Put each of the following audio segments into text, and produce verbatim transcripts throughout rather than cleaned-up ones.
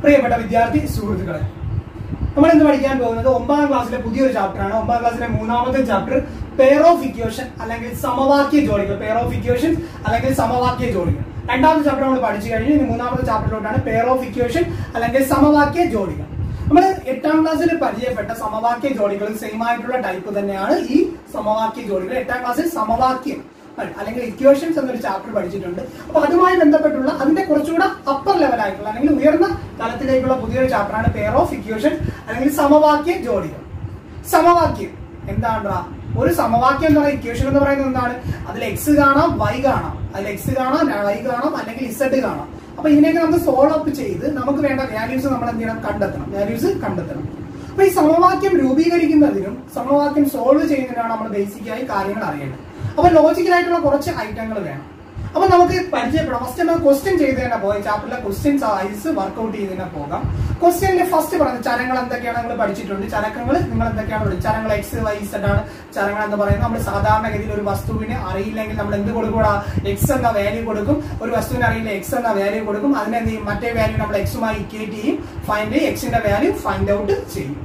പ്രിയപ്പെട്ട വിദ്യാർത്ഥി സുഹൃത്തുക്കളെ, നമ്മൾ ഇന്ന് പഠിക്കാൻ പോകുന്നത് ഒമ്പതാം ക്ലാസ്സിലെ പുതിയൊരു ചാപ്റ്ററാണ്. ഒമ്പതാം ക്ലാസ്സിലെ മൂന്നാമത്തെ ചാപ്റ്റർ പെയർ ഓഫ് ഇക്വേഷൻ അല്ലെങ്കിൽ സമവാക്യ ജോഡികൾ. പെയർ ഓഫ് ഇക്വേഷൻ അല്ലെങ്കിൽ സമവാക്യ ജോഡികൾ. രണ്ടാമത്തെ ചാപ്റ്റർ നമ്മൾ പഠിച്ചു കഴിഞ്ഞു. ഇനി മൂന്നാമത്തെ ചാപ്റ്ററിലോട്ടാണ് പെയർ ഓഫ് ഇക്വേഷൻ അല്ലെങ്കിൽ സമവാക്യ ജോഡികൾ. നമ്മൾ എട്ടാം ക്ലാസ്സിൽ പരിചയപ്പെട്ട സമവാക്യ ജോഡികൾ സെയിം ആയിട്ടുള്ള ടൈപ്പ് തന്നെയാണ് ഈ സമവാക്യ ജോഡികൾ. എട്ടാം ക്ലാസ്സിൽ സമവാക്യം അല്ലെങ്കിൽ ഇക്വേഷൻസ് എന്നൊരു ചാപ്റ്റർ പഠിച്ചിട്ടുണ്ട്. അപ്പൊ അതുമായി ബന്ധപ്പെട്ടുള്ള അതിന്റെ കുറച്ചുകൂടെ അപ്പർ ലെവൽ ആയിട്ടുള്ള അല്ലെങ്കിൽ ഉയർന്ന തലത്തിലേക്കുള്ള പുതിയൊരു ചാപ്റ്ററാണ് പെയർ ഓഫ് ഇക്വേഷൻ അല്ലെങ്കിൽ സമവാക്യ ജോഡികൾ. സമവാക്യം എന്താണ്ടാ? ഒരു സമവാക്യം എന്ന് പറയുന്ന ഇക്വേഷൻ എന്ന് പറയുന്നത് എന്താണ്? അതിൽ എക്സ് കാണാം, വൈ കാണാം, അതിൽ എക്സ് കാണാം, വൈ കാണാം, അല്ലെങ്കിൽ ഇസഡ് കാണാം. അപ്പൊ ഇതിനെയൊക്കെ നമുക്ക് സോൾവ് അപ്പ് ചെയ്ത് നമുക്ക് വേണ്ട വാല്യൂസ് നമ്മൾ എന്ത് ചെയ്യണം? കണ്ടെത്തണം. വാല്യൂസ് കണ്ടെത്തണം. അപ്പൊ ഈ സമവാക്യം രൂപീകരിക്കുന്നതിനും സമവാക്യം സോൾവ് ചെയ്യുന്നതിനാണ് നമ്മൾ ബേസിക്കായി കാര്യങ്ങൾ അറിയേണ്ടത്. അപ്പൊ ലോജിക്കലായിട്ടുള്ള കുറച്ച് ഐറ്റങ്ങൾ വേണം. അപ്പൊ നമുക്ക് പരിചയപ്പെടാം. ഫസ്റ്റ് നമ്മൾ ക്വസ്റ്റ്യൻ ചെയ്ത് തന്നെ പോയി ചാപ്റ്ററിലെ ക്വസ്റ്റ്യൻസ് ഐസ് വർക്ക്ഔട്ട് ചെയ്ത് തന്നെ പോകാം. ക്വസ്റ്റ്യനിലെ ഫസ്റ്റ് പറയുന്നത് ചരങ്ങൾ എന്തൊക്കെയാണ് നിങ്ങൾ പഠിച്ചിട്ടുണ്ട്. ചരക്കങ്ങൾ നിങ്ങൾ എന്തൊക്കെയാണ് പഠിച്ചത്? ചരങ്ങൾ എക്സ് വൈ ഇസഡ് ആണ് ചരങ്ങൾ എന്ന് പറയുന്നത്. നമ്മൾ സാധാരണഗതിയിൽ ഒരു വസ്തുവിന് അറിയില്ലെങ്കിൽ നമ്മൾ എന്ത് കൊടുക്കൂടാ? എക്സ് എന്ന വാല്യൂ കൊടുക്കും. ഒരു വസ്തുവിന് അറിയില്ല എക്സ് എന്ന വാല്യൂ കൊടുക്കും. അതിനെ എന്ത് ചെയ്യും? മറ്റേ വാല്യൂ നമ്മൾ എക്സുമായി ഇക്വേറ്റ് ചെയ്യും. ഫൈൻഡ് എക്സിന്റെ വാല്യൂ ഫൈൻഡ് ഔട്ട് ചെയ്യും.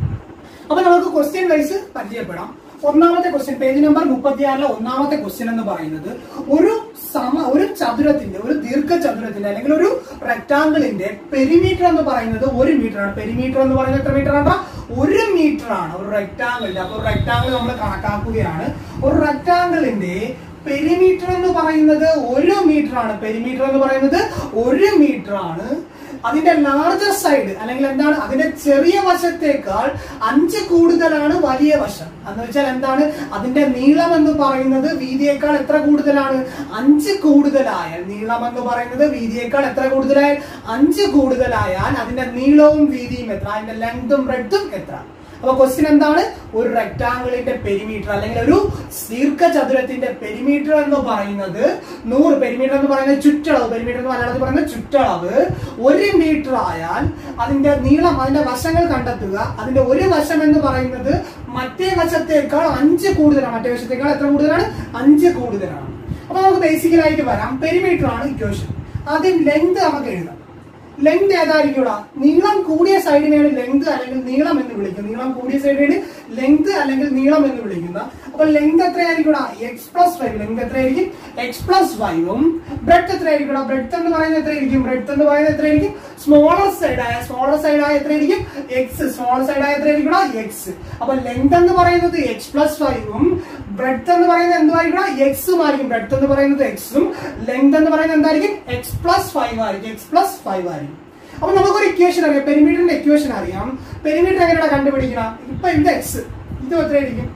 അപ്പൊ നമുക്ക് ക്വസ്റ്റ്യൻ വൈസ് പരിചയപ്പെടാം. ഒന്നാമത്തെ ക്വസ്റ്റ്യൻ പേജ് നമ്പർ മുപ്പത്തിയാറിലെ ഒന്നാമത്തെ ക്വസ്റ്റ്യൻ എന്ന് പറയുന്നത് ഒരു സമ ഒരു ചതുരത്തിന്റെ ഒരു ദീർഘചതുരത്തിന്റെ അല്ലെങ്കിൽ ഒരു റെക്ടാംഗിളിന്റെ പെരിമീറ്റർ എന്ന് പറയുന്നത് ഒരു മീറ്റർ ആണ്. പെരിമീറ്റർ എന്ന് പറയുന്നത് എത്ര മീറ്റർ ആണ്? ഒരു മീറ്റർ ആണ് ഒരു റെക്ടാംഗിളിന്റെ. അപ്പൊ റെക്ടാംഗിൾ നമ്മൾ കണക്കാക്കുകയാണ്. ഒരു റെക്ടാംഗിളിന്റെ പെരിമീറ്റർ എന്ന് പറയുന്നത് ഒരു മീറ്റർ ആണ്. പെരിമീറ്റർ എന്ന് പറയുന്നത് ഒരു മീറ്റർ ആണ്. അതിന്റെ ലാർജർ സൈഡ് അല്ലെങ്കിൽ എന്താണ്? അതിന്റെ ചെറിയ വശത്തേക്കാൾ അഞ്ച് കൂടുതലാണ് വലിയ വശം. എന്ന് വെച്ചാൽ എന്താണ്? അതിന്റെ നീളം എന്ന് പറയുന്നത് വീതിയേക്കാൾ എത്ര കൂടുതലാണ്? അഞ്ച് കൂടുതലായാൽ നീളം എന്ന് പറയുന്നത് വീതിയേക്കാൾ എത്ര കൂടുതലായാൽ അഞ്ച് കൂടുതലായാൽ അതിന്റെ നീളവും വീതിയും എത്ര? അതിന്റെ ലെങ്തും ബ്രെഡ്ത്തും എത്ര? അപ്പൊ ക്വസ്റ്റ്യൻ എന്താണ്? ഒരു റെക്ടാംഗിളിന്റെ പെരിമീറ്റർ അല്ലെങ്കിൽ ഒരു ദീർഘചതുരത്തിന്റെ പെരിമീറ്റർ എന്ന് പറയുന്നത് നൂറ്. പെരിമീറ്റർ എന്ന് പറയുന്നത് ചുറ്റളവ്. പെരിമീറ്റർ എന്ന് മലയാളത്തിൽ പറയുന്നത് ചുറ്റളവ് ഒരു മീറ്റർ ആയാൽ അതിന്റെ നീളം, അതിന്റെ വശങ്ങൾ കണ്ടെത്തുക. അതിന്റെ ഒരു വശം എന്ന് പറയുന്നത് മറ്റേ വശത്തേക്കാൾ അഞ്ച് കൂടുതലാണ്. മറ്റേ വശത്തേക്കാൾ എത്ര കൂടുതലാണ്? അഞ്ച് കൂടുതലാണ്. അപ്പൊ നമുക്ക് ബേസിക്കലായിട്ട് വരാം. പെരിമീറ്റർ ആണ് ഇക്വേഷൻ. ആദ്യം ലെങ്ത് നമുക്ക് എഴുതാം. ലെങ്ത് ഏതായിരിക്കും? നീളം കൂടിയ സൈഡിനെയാണ് ലെങ്ത് അല്ലെങ്കിൽ നീളം എന്ന് വിളിക്കുന്നത്. നീളം കൂടിയ സൈഡിന് ലെങ്ത് അല്ലെങ്കിൽ നീളം എന്ന് വിളിക്കുന്ന. അപ്പൊ ലെങ്ത് എത്രയായിരിക്കും? X plus five. ലെങ്ത് എത്രയായിരിക്കും? എക്സ് പ്ലസ് ഫൈവും. ബ്രെഡ്ത്ത് എത്രയായിരിക്കും? ബ്രെഡ്ത്ത് എന്ന് പറയുന്നത് എത്രയായിരിക്കും? ബ്രെഡ്ത്ത് എന്ന് പറയുന്നത് എത്രയായിരിക്കും? സ്മോളർ സൈഡായ സ്മോളർ സൈഡായ എത്രയായിരിക്കും? എക്സ്. സ്മോളർ സൈഡായ എത്രയായിരിക്കും? എക്സ്. അപ്പൊ ലെങ്ത് എന്ന് പറയുന്നത് എക്സ് പ്ലസ് ഫൈവും ബ്രെഡ്ത്ത് എന്ന് പറയുന്നത് എന്തായിരിക്കും? എക്സും ആയിരിക്കും. ബ്രെഡ്ത്ത് എന്ന് പറയുന്നത് എക്സും ലെങ്ത് എന്ന് പറയുന്നത് എന്തായിരിക്കും? എക്സ് പ്ലസ് ഫൈവ് ആയിരിക്കും. എക്സ് പ്ലസ് ഫൈവ് ആയിരിക്കും. അപ്പൊ നമുക്കൊരു ഇക്വേഷൻ അറിയാം. പെരിമീറ്ററിന്റെ ഇക്വേഷൻ അറിയാം. പെരിമീറ്റർ എങ്ങനെയാണ് കണ്ടുപിടിക്കണം? ഇപ്പൊ ഇത് എക്സ്, ഇത് എത്രയായിരിക്കും?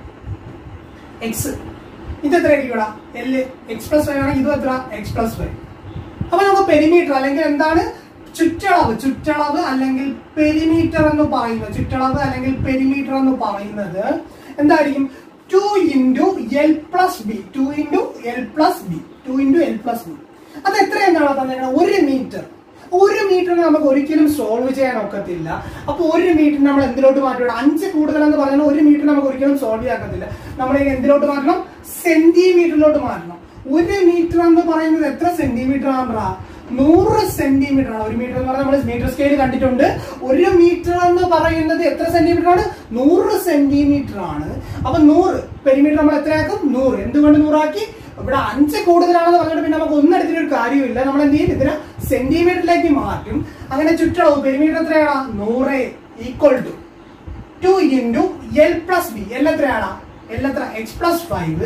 എക്സ്. ഇത് എത്രയായിരിക്കും? എൽ. എക്സ് പ്ലസ് ഫൈവ് ആണെങ്കിൽ ഇത് എത്ര? X plus five. അപ്പൊ നമുക്ക് പെരിമീറ്റർ അല്ലെങ്കിൽ എന്താണ്? ചുറ്റളവ്. ചുറ്റളവ് അല്ലെങ്കിൽ പെരിമീറ്റർ എന്ന് പറയുന്നത് ചുറ്റളവ് അല്ലെങ്കിൽ പെരിമീറ്റർ എന്ന് പറയുന്നത് എന്തായിരിക്കും? Two into L plus B. Two into L plus B. Two into L plus B. അത് എത്രയെന്നാണ് തന്നേക്കുന്നത്? ഒരു മീറ്റർ. ഒരു മീറ്ററിന് നമുക്ക് ഒരിക്കലും സോൾവ് ചെയ്യാൻ ഒക്കത്തില്ല. അപ്പൊ ഒരു മീറ്റർ നമ്മൾ എന്തിലോട്ട് മാറ്റണം? അഞ്ച് കൂടുതൽ എന്ന് പറഞ്ഞാൽ ഒരു മീറ്റർ നമുക്ക് ഒരിക്കലും സോൾവ് ചെയ്യാക്കത്തില്ല. നമ്മൾ എന്തിലോട്ട് മാറ്റണം? സെന്റിമീറ്ററിലോട്ട് മാറ്റണം. ഒരു മീറ്റർ എന്ന് പറയുന്നത് എത്ര സെന്റിമീറ്റർ ആണോ? നൂറ് സെന്റിമീറ്റർ ആണ്. ഒരു മീറ്റർ എന്ന് പറഞ്ഞാൽ നമ്മൾ മീറ്റർ സ്കെയിൽ കണ്ടിട്ടുണ്ട്. ഒരു മീറ്റർ എന്ന് പറയുന്നത് എത്ര സെന്റിമീറ്റർ ആണ്? നൂറ് സെന്റിമീറ്റർ ആണ്. അപ്പൊ നൂറ് പെരിമീറ്റർ നമ്മൾ എത്രയാക്കും? നൂറ്. എന്തുകൊണ്ട് നൂറാക്കി? ഇവിടെ അഞ്ച് കൂടുതലാണെന്ന് പറഞ്ഞിട്ട് പിന്നെ നമുക്ക് ഒന്നും എടുത്തിട്ട് ഒരു കാര്യമില്ല. നമ്മൾ എന്ത് ചെയ്യും? ഇതിനെ സെന്റിമീറ്ററിലേക്ക് മാറ്റും. അങ്ങനെ ചുറ്റളവ് പെരിമീറ്റർ എത്രയാണ്? നൂറ് equal to two into L plus B. L എത്രയാണ്? എൽ എത്ര? X plus five.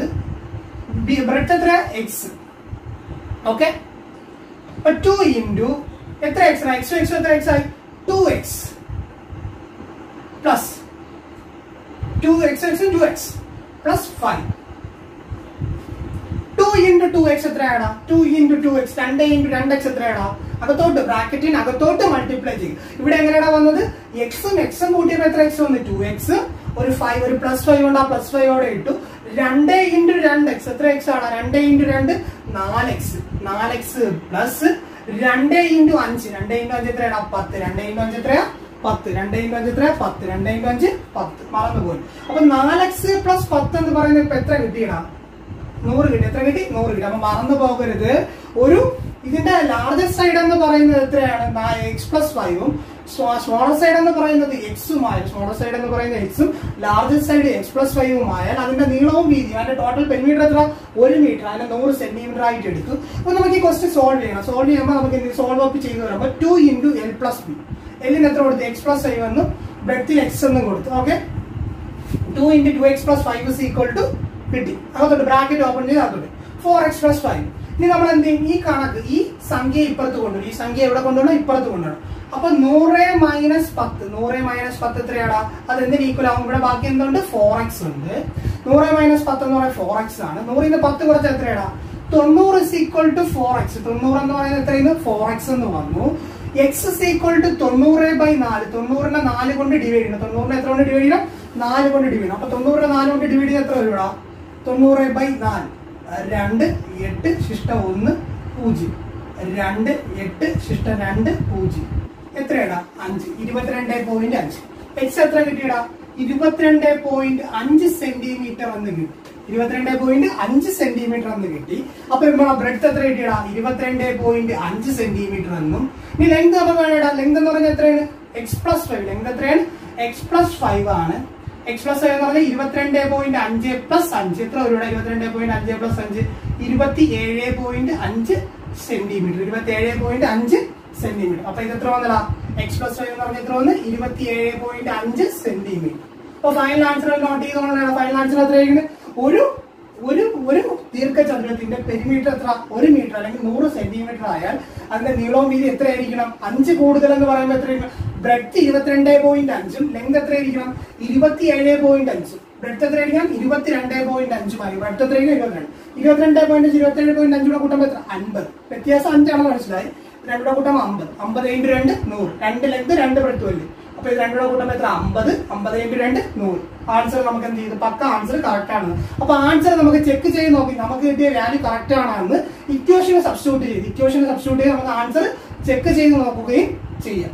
B breadth എത്ര? എക്സ്. ഓക്കെ. അപ്പൊ ടു ഇൻറ്റു എത്ര എക്സ്? എക്സ് എക്സ് എത്ര എക്സ് ആയി? Two x plus two x x two x plus five. Two into two x എത്രയാണ്? Two into two x രണ്ട് into രണ്ട് x എത്രയാണ്? അകത്തോട്ട് ബ്രാക്കറ്റിന് അകത്തോട്ട് മൾട്ടിപ്ലൈ ചെയ്യും. ഇവിടെ എങ്ങനെയാണ് വന്നത്? എക്സും എക്സും കൂട്ടിയപ്പോൾ എത്ര എക്സ് വന്നു? Two x. ഒരു ഫൈവ് ഒരു പ്ലസ് ഫൈവ് ഉണ്ട്. ആ പ്ലസ് ഫൈവോടെ ഇട്ടു. രണ്ട് ഇൻറ്റു രണ്ട് എക്സ് എത്ര എക്സ് ആണ്? രണ്ട് ഇൻറ്റു രണ്ട് നാല് എക്സ്. നാല് എക്സ് പ്ലസ് രണ്ട് ഇൻറ്റു അഞ്ച്. രണ്ട് ഇൻറ്റു അഞ്ച് എത്രയാണ്? പത്ത്. രണ്ട് ഇൻറ്റു അഞ്ച് എത്രയാ? പത്ത്. രണ്ട് ഇൻറ്റു അഞ്ച് എത്രയാ? പത്ത്. രണ്ട് ഇൻറ്റു അഞ്ച് പത്ത്. മറന്നുപോയി. അപ്പൊ നാല് എക്സ് പ്ലസ് പത്ത് എന്ന് പറയുന്നത് ഇപ്പൊ എത്ര കിട്ടിയടാ? നൂറ് കിട്ടി. എത്ര കിട്ടി? നൂറ് കിട്ടി. അപ്പൊ മറന്നു പോകരുത്. ഒരു ഇതിന്റെ ലാർജസ്റ്റ് സൈഡ് എന്ന് പറയുന്നത് എത്രയാണ്? എക്സ് പ്ലസ് ഫൈവും സ്മോളർ സൈഡ് എന്ന് പറയുന്നത് എക്സുമായ സ്മോളർ സൈഡ് എന്ന് പറയുന്നത് എക്സും ലാർജസ്റ്റ് സൈഡ് എക്സ് പ്ലസ് ഫൈവും ആയാൽ അതിന്റെ നീളവും വീതിയും അതിന്റെ ടോട്ടൽ പെരിമീറ്റർ എത്ര? ഒരു മീറ്റർ. അതിന്റെ നൂറ് സെന്റിമീറ്റർ ആയിട്ട് എടുത്തു. അപ്പൊ നമുക്ക് ഈ ക്വസ്റ്റ്യൻ സോൾവ് ചെയ്യണം. സോൾവ് ചെയ്യുമ്പോൾ നമുക്ക് സോൾവ് അപ്പ് ചെയ്ത് വരുമ്പോൾ two into L plus B. എല്ലിന് എത്ര കൊടുത്തു? എക്സ് പ്ലസ് ഫൈവ് എന്നും ബ്രെഡ്ത്തിൽ എക്സ് എന്നും കൊടുത്തു. Okay, two into two x plus five is equal to കിട്ടി. അകത്തോട്ട് ബ്രാക്കറ്റ് ഓപ്പൺ ചെയ്ത് അകത്തോട്ട് ഫോർ എക്സ് പ്ലസ് ഫൈവ്. ഇനി നമ്മൾ എന്ത് ചെയ്യും? ഈ കണക്ക് ഈ സംഖ്യ ഇപ്പുറത്ത് കൊണ്ടുവരും. ഈ സംഖ്യ എവിടെ കൊണ്ടുവരണം? ഇപ്പുറത്ത് കൊണ്ടുവരണം. അപ്പൊ നൂറ് മൈനസ് പത്ത് നൂറ് മൈനസ് പത്ത് എത്രയാടാ? അത് എന്തിന് ഈക്വൽ ആവും? ഇവിടെ ബാക്കി എന്തുണ്ട്? ഫോർ എക്സ് ഉണ്ട്. നൂറ് മൈനസ് പത്ത് എന്ന് പറയുന്നത് ഫോർ എക്സ് ആണ്. നൂറിന് പത്ത് കുറച്ച് എത്രയാടാ? തൊണ്ണൂറ് is equal to four x. തൊണ്ണൂറ് എന്ന് പറയുന്നത് എത്രയാണ്? ഫോർ എക്സ് എന്ന് വന്നു. എക്സ് ഇസ് ഈക്വൽ ടു തൊണ്ണൂറ് ബൈ നാല്. തൊണ്ണൂറിനെ നാല് കൊണ്ട് ഡിവൈഡ് ചെയ്യണം. തൊണ്ണൂറിനെ എത്ര കൊണ്ട് ഡിവൈഡ് ചെയ്യണം? നാല് കൊണ്ട് ഡിവൈഡ് ചെയ്യണം. അപ്പൊ തൊണ്ണൂറിനെ നാല് കൊണ്ട് ഡിവൈഡ് ചെയ്ത് എത്ര വരും? തൊണ്ണൂറ് ബൈ നാല് രണ്ട് എട്ട് ശിഷ്ട ഒന്ന് പൂജ്യം. രണ്ട് എട്ട് ശിഷ്ട രണ്ട് പൂജ്യം എത്രയാടാ? അഞ്ച്. ഇരുപത്തിരണ്ട് പോയിന്റ് അഞ്ച്. എക്സ് എത്ര കിട്ടിയടാ? ഇരുപത്തിരണ്ട് പോയിന്റ് അഞ്ച് സെന്റിമീറ്റർ എന്ന് കിട്ടി. ഇരുപത്തിരണ്ട് പോയിന്റ് അഞ്ച് സെന്റിമീറ്റർ എന്ന് കിട്ടി. അപ്പൊ ഇവിടെ ബ്രെഡ്ത്ത് എത്ര കിട്ടിയടാ? ഇരുപത്തിരണ്ട് പോയിന്റ് അഞ്ച് സെന്റിമീറ്റർ എന്നും. ഇനി ലെങ്ത് നമുക്ക് വേണേടാ. ലെങ്ത് എന്ന് പറഞ്ഞാൽ എത്രയാണ്? X plus five. ലെങ്ത് എത്രയാണ്? എക്സ് പ്ലസ് ഫൈവ് ആണ്. എക്സ് പ്ലസ് ഫൈവ് എന്ന് പറഞ്ഞാൽ ഇരുപത്തിരണ്ട് പോയിന്റ് അഞ്ച് പ്ലസ് അഞ്ച് എത്ര വരും? ഇരുപത്തിരണ്ട് പോയിന്റ് അഞ്ച് പ്ലസ് അഞ്ച് ഇരുപത്തി ഏഴ് പോയിന്റ് അഞ്ച് സെന്റിമീറ്റർ. ഇരുപത്തി ഏഴ് പോയിന്റ് അഞ്ച് സെന്റിമീറ്റർ. അപ്പൊ ഇത് എത്ര വന്നടാ? എക്സ് പ്ലസ് ഫൈവ് എന്ന് പറഞ്ഞാൽ എത്ര വന്ന്? ഇരുപത്തി ഏഴ് പോയിന്റ് അഞ്ച് സെന്റിമീറ്റർ. അപ്പൊ ഫൈനൽ ആൻസർ നോട്ട് ചെയ്തോളാം. ഫൈനൽ ആൻസർ എത്രയായിരിക്കും? ഒരു ഒരു ഒരു ദീർഘചതുരത്തിന്റെ പെരിമീറ്റർ എത്ര? ഒരു മീറ്റർ അല്ലെങ്കിൽ നൂറ് സെന്റിമീറ്റർ ആയാൽ അതിന്റെ നീളവും വീതി എത്രയായിരിക്കണം? അഞ്ച് കൂടുതൽ എന്ന് പറയുമ്പോൾ എത്രയായിരിക്കും? ബ്രെഡ്ത്ത് ഇരുപത്തിരണ്ട് പോയിന്റ് അഞ്ചും ലെങ്ത് എത്രയായിരിക്കണം? ഇരുപത്തി ഏഴ് പോയിന്റ് അഞ്ചും. ബ്രെഡ്ത്ത് എത്രയായിരിക്കണം? ഇരുപത്തിരണ്ട് പോയിന്റ് അഞ്ചുമായി. ബ്രെഡ്ത്ത് എത്രയായിരിക്കും? ഇരുപത്തിരണ്ട്. ഇരുപത്തിരണ്ട് പോയിന്റ് അഞ്ച് ഇരുപത്തി ഏഴ് പോയിന്റ് അഞ്ചൂടെ കൂട്ടുമ്പോൾ എത്ര? അൻപത്. വ്യത്യാസം അഞ്ചാണെന്ന് മനസ്സിലായി. രണ്ടൂടെ കൂട്ടുമ്പോൾ അമ്പത്. അമ്പത് ഇൻറ്റു രണ്ട് നൂറ്. രണ്ട് ലെങ്ത് രണ്ട് ബ്രെഡ്ത്ത് വരും. അപ്പൊ ഇത് രണ്ടൂടെ കൂട്ടുമ്പോൾ എത്ര? അമ്പത്. അമ്പത് ഇൻറ്റു രണ്ട് നൂറ്. ആൻസർ നമുക്ക് എന്ത് ചെയ്തു? പക്ക ആൻസർ കറക്റ്റ് ആണ്. അപ്പൊ ആൻസർ നമുക്ക് ചെക്ക് ചെയ്ത് നോക്കി നമുക്ക് കിട്ടിയ വാല്യൂ കറക്റ്റ് ആണെന്ന് ഇക്വേഷന് സബ്സ്റ്റിറ്റ്യൂട്ട് ചെയ്ത് ഇക്വേഷന് സബ്സ്റ്റിറ്റ്യൂട്ട് ചെയ്ത് നമുക്ക് ആൻസർ ചെക്ക് ചെയ്ത് നോക്കുകയും ചെയ്യാം.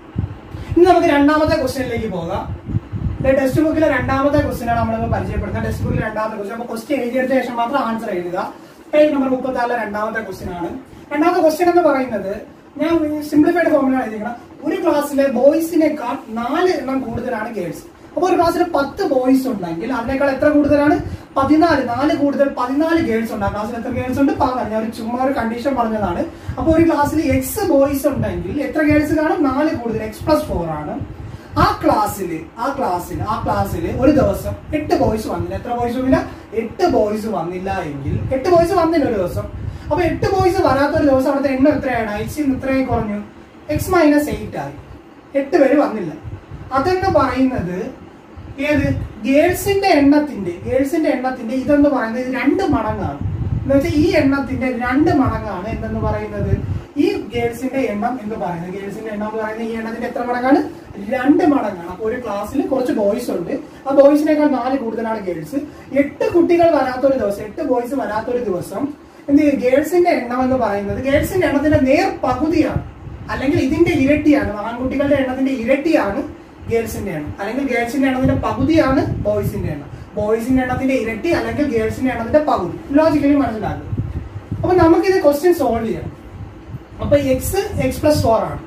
ഇനി നമുക്ക് രണ്ടാമത്തെ ക്വസ്റ്റ്യനിലേക്ക് പോകാം. ടെക്സ്റ്റ് ബുക്കിലെ രണ്ടാമത്തെ ക്വസ്റ്റ്യൻ ആണ് നമ്മൾ പരിചയപ്പെടുന്നത്. ടെക്സ്റ്റ് ബുക്കിലെ രണ്ടാമത്തെ ക്വസ്റ്റ്യൻ. അപ്പൊ ക്വസ്റ്റ്യൻ എഴുതിയെടുത്ത ശേഷം മാത്രം ആൻസർ എഴുതുക. പേജ് നമ്പർ മുപ്പത്തി ആറിലെ രണ്ടാമത്തെ ക്വസ്റ്റ്യൻ ആണ്. രണ്ടാമത്തെ ക്വസ്റ്റ്യൻ എന്ന് പറയുന്നത് ഞാൻ സിംപ്ലിഫൈഡ് ഫോർമുല എഴുതിക്കണം. ഒരു ക്ലാസ്സിലെ ബോയ്സിനേക്കാൾ നാല് എണ്ണം കൂടുതലാണ് ഗേൾസ്. അപ്പൊ ഒരു ക്ലാസ്സിൽ പത്ത് ബോയ്സ് ഉണ്ടെങ്കിൽ അതിനേക്കാൾ എത്ര കൂടുതലാണ്? പതിനാല്. നാല് കൂടുതൽ പതിനാല് ഗേൾസ് ഉണ്ട്. ആ ക്ലാസ്സിൽ എത്ര ഗേൾസ് ഉണ്ട്? പതിനാല്. ഞാൻ ഒരു ചുമ്മാ ഒരു കണ്ടീഷൻ പറഞ്ഞതാണ്. അപ്പൊ ഒരു ക്ലാസ്സിൽ എക്സ് ബോയ്സ് ഉണ്ടെങ്കിൽ എത്ര ഗേൾസ് കാണും? നാല് കൂടുതൽ. എക്സ് പ്ലസ് ഫോർ ആണ്. ആ ക്ലാസ്സില് ആ ക്ലാസ്സിൽ ആ ക്ലാസ്സിൽ ഒരു ദിവസം എട്ട് ബോയ്സ് വന്നില്ല. എത്ര ബോയ്സ് വന്നില്ല? എട്ട് ബോയ്സ് വന്നില്ല എങ്കിൽ എട്ട് ബോയ്സ് വന്നില്ല ഒരു ദിവസം. അപ്പൊ എട്ട് ബോയ്സ് വരാത്ത ഒരു ദിവസം അവിടുത്തെ എണ്ണം എത്രയാണ്? എക്സ് ഇത്രയും കുറഞ്ഞു. എക്സ് മൈനസ് എയ്റ്റ് ആയി. എട്ട് പേര് വന്നില്ല. അതെന്ന് പറയുന്നത് ഏത്? ഗേൾസിന്റെ എണ്ണത്തിന്റെ ഗേൾസിന്റെ എണ്ണത്തിന്റെ ഇതെന്ന് പറയുന്നത് ഇത് രണ്ട് മടങ്ങാണ്. എന്ന് വെച്ചാൽ ഈ എണ്ണത്തിന്റെ രണ്ട് മടങ്ങാണ് എന്തെന്ന് പറയുന്നത് ഈ ഗേൾസിന്റെ എണ്ണം എന്ന് പറയുന്നത്. ഗേൾസിന്റെ എണ്ണം എന്ന് പറയുന്നത് ഈ എണ്ണത്തിന്റെ എത്ര മടങ്ങാണ്? രണ്ട് മടങ്ങാണ്. അപ്പൊ ഒരു ക്ലാസ്സിൽ കുറച്ച് ബോയ്സ് ഉണ്ട്. ആ ബോയ്സിനേക്കാൾ നാല് കൂടുതലാണ് ഗേൾസ്. എട്ട് കുട്ടികൾ വരാത്തൊരു ദിവസം എട്ട് ബോയ്സ് വരാത്തൊരു ദിവസം എന്ത് ചെയ്യും? ഗേൾസിന്റെ എണ്ണം എന്ന് പറയുന്നത് ഗേൾസിന്റെ എണ്ണത്തിന്റെ നേർ പകുതിയാണ്, അല്ലെങ്കിൽ ഇതിന്റെ ഇരട്ടിയാണ്. ആൺകുട്ടികളുടെ എണ്ണത്തിന്റെ ഇരട്ടിയാണ് ഗേൾസിന്റെ എണ്ണം, അല്ലെങ്കിൽ ഗേൾസിന്റെ എണ്ണത്തിന്റെ പകുതിയാണ് ബോയ്സിന്റെ എണ്ണം. ബോയ്സിന്റെ എണ്ണത്തിന്റെ ഇരട്ടി അല്ലെങ്കിൽ ഗേൾസിന്റെ എണ്ണത്തിന്റെ പകുതി. ലോജിക്കലി മനസ്സിലാക്കുക. അപ്പൊ നമുക്കിത് ക്വസ്റ്റ്യൻ സോൾവ് ചെയ്യാം. അപ്പൊ എക്സ് എക്സ് പ്ലസ് ഫോർ ആണ്.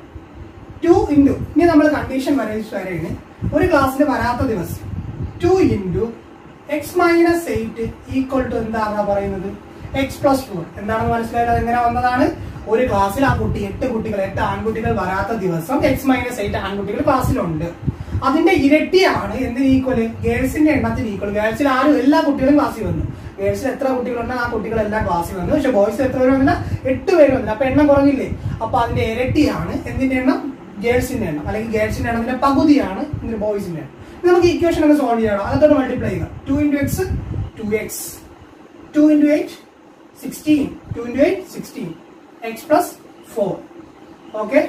ടു ഇൻറ്റു ഇനി നമ്മൾ കണ്ടീഷൻ വരയാണ്. ഒരു ക്ലാസ്സിൽ വരാത്ത ദിവസം two into x minus eight equal to എന്താണെന്നാ പറയുന്നത്? X plus four. എന്താണെന്ന് മനസ്സിലായത്? എങ്ങനെ വന്നതാണ്? ഒരു ക്ലാസ്സിൽ ആ കുട്ടി എട്ട് കുട്ടികൾ എട്ട് ആൺകുട്ടികൾ വരാത്ത ദിവസം എക്സ് മൈനസ് എയ്റ്റ് ആൺകുട്ടികൾ ക്ലാസ്സിലുണ്ട്. അതിന്റെ ഇരട്ടിയാണ് എന്തിന് ഈക്വല്? ഗേൾസിന്റെ എണ്ണത്തിന് ഈക്വൽ. ഗേൾസിൽ ആരും എല്ലാ കുട്ടികളും ക്ലാസ്സിൽ വന്നു. ഗേൾസിൽ എത്ര കുട്ടികളുണ്ടോ ആ കുട്ടികളെല്ലാം ക്ലാസ്സിൽ വന്നു. പക്ഷെ ബോയ്സ് എത്ര പേര് വന്നില്ല? എട്ട് പേര് വന്നില്ല. അപ്പൊ എണ്ണം കുറഞ്ഞില്ലേ? അപ്പൊ അതിന്റെ ഇരട്ടിയാണ് എന്തിന്റെ എണ്ണം? ഗേൾസിന്റെ എണ്ണം, അല്ലെങ്കിൽ ഗേൾസിന്റെ എണ്ണത്തിന്റെ പകുതിയാണ് ഇതിന് ബോയ്സിന്റെ എണ്ണം. നമുക്ക് ഇക്വേഷൻ ഒന്ന് സോൾവ് ചെയ്യണം. അതൊക്കെ മൾട്ടിപ്ലൈ ചെയ്യുക. Two into x two x two into eight sixteen two into eight sixteen x plus four. Okay,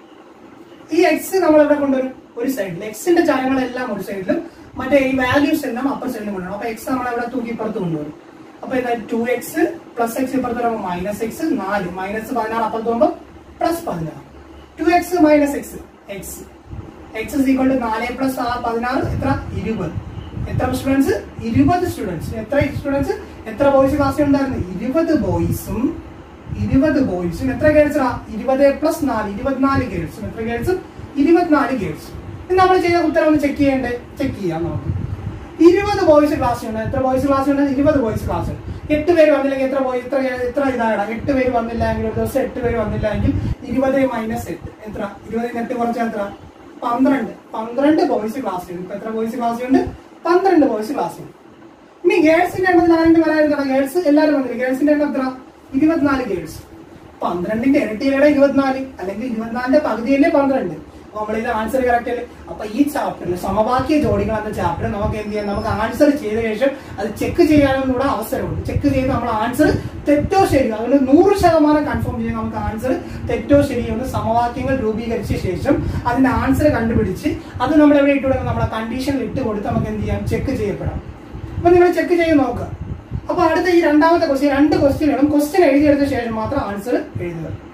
ഈ എക്സ് നമ്മൾ എവിടെ കൊണ്ടുവരും? ഒരു സൈഡിൽ. എക്സിന്റെ ചാരങ്ങളെല്ലാം ഒരു സൈഡിലും മറ്റേ ഈ വാല്യൂസ് എല്ലാം അപ്പർ സൈഡിലും കൊണ്ടുവരും. അപ്പൊ എക്സ് നമ്മൾ എവിടെ തൂക്കി ഇപ്പുറത്ത് കൊണ്ടുവരും. അപ്പൊ ഇതാ ടു എക്സ് പ്ലസ് എക്സ് ഇപ്പുറത്ത് വരുമ്പോൾ മൈനസ് എക്സ് നാല് മൈനസ് പതിനാറ് അപ്പുറത്ത് പോകുമ്പോൾ പ്ലസ് പതിനാറ്. Two x minus x x x is equal to നാല് പ്ലസ് ആ പതിനാറ് എത്ര? ഇരുപത്. എത്ര സ്റ്റുഡൻസ്? ഇരുപത് സ്റ്റുഡൻസ്. എത്ര സ്റ്റുഡൻസ്? എത്ര ബോയ്സ് ക്ലാസ്സിൽ ഉണ്ടായിരുന്നു? ഇരുപത് ബോയ്സും ഇരുപത് ബോയ്സും എത്ര ഗേൾസാ ഇരുപത് പ്ലസ് നാല് ഇരുപത്തിനാല് ഗേൾസും എത്ര ഗേൾസും ഇരുപത്തിനാല് ഗേൾസും. നമ്മൾ ചെയ്ത ഉത്തരം ഒന്ന് ചെക്ക് ചെയ്യണ്ടേ? ചെക്ക് ചെയ്യാം നമുക്ക്. ഇരുപത് ബോയ്സ് ക്ലാസ് ഉണ്ട്. എത്ര ബോയ്സ് ക്ലാസ് ഉണ്ട്? ഇരുപത് ബോയ്സ് ക്ലാസ് ഉണ്ട്. എട്ട് പേര് വന്നില്ലെങ്കിൽ എത്ര ബോയ് എത്ര എത്ര ഇതാണ്? എട്ട് പേര് വന്നില്ല എങ്കിൽ ഒരു ദിവസം എട്ട് പേര് വന്നില്ല എങ്കിൽ ഇരുപത് മൈനസ് എട്ട് എത്ര? ഇരുപതിന് എട്ട് കുറച്ച് എത്ര? പന്ത്രണ്ട്. പന്ത്രണ്ട് ബോയ്സ് ക്ലാസ് ഉണ്ട്. ഇപ്പൊ എത്ര ബോയ്സ് ക്ലാസ് ഉണ്ട്? പന്ത്രണ്ട് ബോയ്സ് ക്ലാസ് ഉണ്ട്. ഇനി ഗേൾസിന്റെ എണ്ണത്തിൽ ആരെങ്കിലും വരാതിരിക്കണം. ഗേൾസ് എല്ലാവരും വന്നില്ല. ഗേൾസിന്റെ എണ്ണം എത്ര? ഇരുപത്തിനാല് ഗേൾസ്. പന്ത്രണ്ടിന്റെ ഇരട്ടിയിലൂടെ ഇരുപത്തിനാല് അല്ലെങ്കിൽ ഇരുപത്തിനാലിന്റെ പകുതിയിലെ പന്ത്രണ്ട്. നമ്മളിത് ആൻസർ കറക്റ്റ് അല്ലേ? അപ്പൊ ഈ ചാപ്റ്ററിൽ സമവാക്യ ജോഡികൾ എന്ന ചാപ്റ്റർ നമുക്ക് എന്ത് ചെയ്യാം? നമുക്ക് ആൻസർ ചെയ്ത ശേഷം അത് ചെക്ക് ചെയ്യാനും കൂടെ അവസരമുണ്ട്. ചെക്ക് ചെയ്ത് നമ്മൾ ആൻസർ തെറ്റോ ശരിയോ അതുകൊണ്ട് നൂറ് ശതമാനം കൺഫേം ചെയ്യാൻ നമുക്ക് ആൻസർ തെറ്റോ ശരിയോ എന്ന് സമവാക്യങ്ങൾ രൂപീകരിച്ച ശേഷം അതിന്റെ ആൻസർ കണ്ടുപിടിച്ച് അത് നമ്മൾ എവിടെ ഇട്ട് കൊടുക്കണം? നമ്മുടെ കണ്ടീഷനിൽ ഇട്ട് കൊടുത്ത് നമുക്ക് എന്ത് ചെയ്യാം? ചെക്ക് ചെയ്യപ്പെടാം. അപ്പൊ നിങ്ങൾ ചെക്ക് ചെയ്ത് നോക്കുക. അപ്പൊ അടുത്ത ഈ രണ്ടാമത്തെ ക്വസ്റ്റ്യൻ രണ്ട് ക്വസ്റ്റ്യനുകളും ക്വസ്റ്റ്യൻ എഴുതിയെടുത്ത ശേഷം മാത്രം ആൻസർ എഴുതുക.